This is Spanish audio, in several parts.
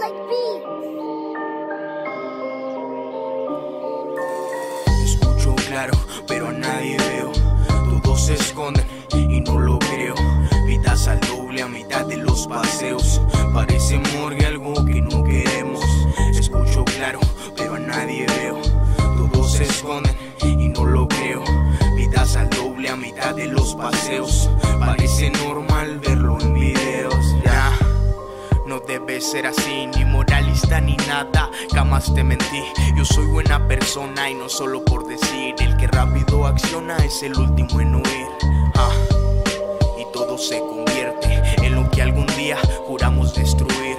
like beats. Escucho claro, pero a nadie veo. Todos se esconden y no lo creo. Vidas al doble a mitad de los paseos. Parece morgue algo que no queremos. Escucho claro, pero a nadie veo. Todos se esconden y no lo creo. Vidas al doble a mitad de los paseos. Parece normal verlo en videos. Ya, no debe ser así, ni moralista ni nada. Jamás te mentí, yo soy buena persona y no solo por decir. El que rápido acciona es el último en huir. Y todo se convierte en lo que algún día juramos destruir.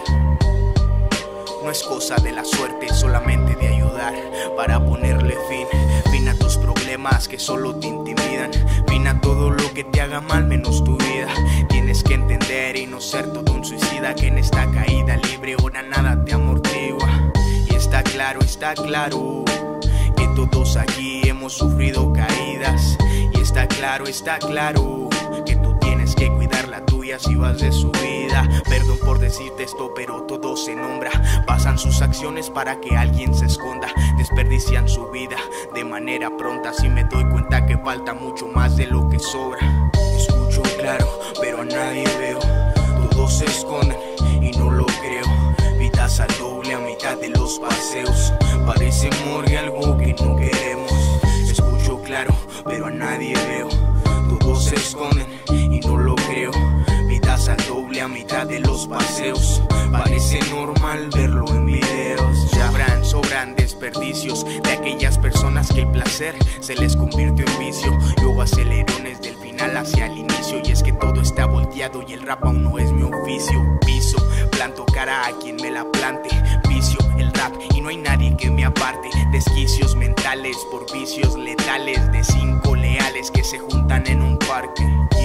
No es cosa de la suerte, solamente de ayudar para ponerle fin a tus problemas que solo te intimidan, fin a todo lo que te haga mal menos tu vida. Tienes que entender y no ser todo un suicida, que en esta caída libre ahora nada te amortigua. Y está claro que todos aquí hemos sufrido caídas. Y está claro que tú tienes que cuidar la tuya si vas de subida. Perdón por decirte esto, pero todo se nombra. Pasan sus acciones para que alguien se esconda. Desperdician su vida de manera pronta. Si me doy cuenta que falta mucho más de lo que sobra. Escucho claro, pero a nadie veo. Todos se esconden y no lo creo. Vidas al doble a mitad de los paseos. Parece morgue algo que no queremos. Escucho claro, pero a nadie veo. Todos se esconden y no lo creo. Vidas al doble a mitad de los paseos. Parece normal verlo en videos. Sobran desperdicios de aquellas personas que el placer se les convirtió en vicio. Y hubo acelerones del final hacia el inicio. Y es que todo está volteado y el rap aún no es mi oficio. Piso, planto cara a quien me la plante. Vicio el rap y no hay nadie que me aparte. Desquicios mentales por vicios letales de 5 leales que se juntan en un parque.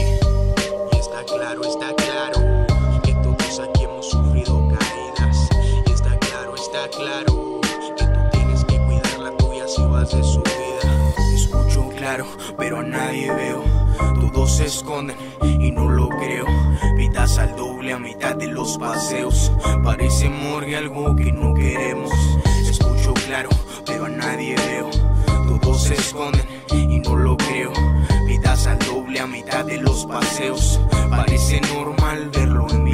Y está claro que todos aquí hemos sufrido caídas. Y está claro que tú tienes que cuidar la tuya si vas de subida. Escucho claro, pero a nadie veo. Todos se esconden y no lo creo. Vidas al doble a mitad de los paseos. Parece morgue algo que no queremos. Escucho claro, pero a nadie veo. Todos se esconden y no lo creo. Vidas al doble a mitad de los paseos. Parece normal verlo en mi